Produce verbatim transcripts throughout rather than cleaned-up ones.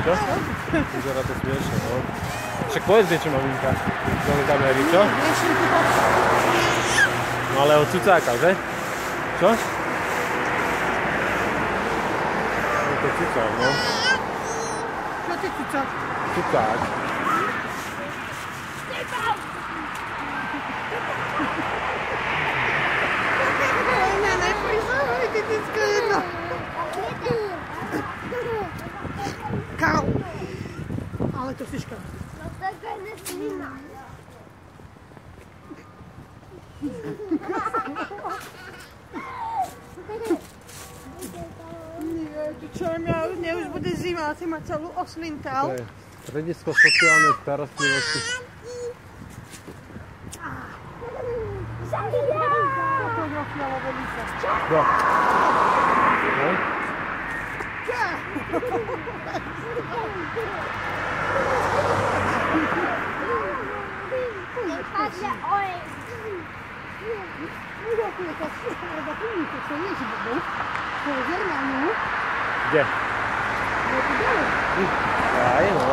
čo? Vyzerá to smiešne, no. Však povedz niečo, maminka, do kamery, čo? No ale od cucáka, že? Čo? Je to cucák, no. Čo ty cucák? Cucák. Ne, neprísahaj, ty děcka jedna. Kau. Ale to fiška. No takhle nesmíná. Čo, mne už bude zima, ty ma celú oslintal. To je stredisko sociálnej starostlivosti. To je rochňala vodica. No. No? Padle oj. Urokuję to wszystko, ale zapomnij to, co jeździ, bo to jest zernianiu. Gdzie? No to dalej. Aj, no.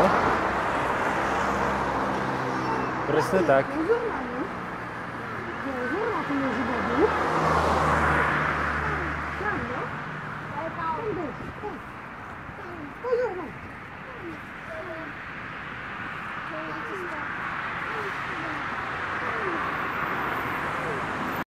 Presne tak. To jest zernianiu. To jest zerna, to jeździ, bo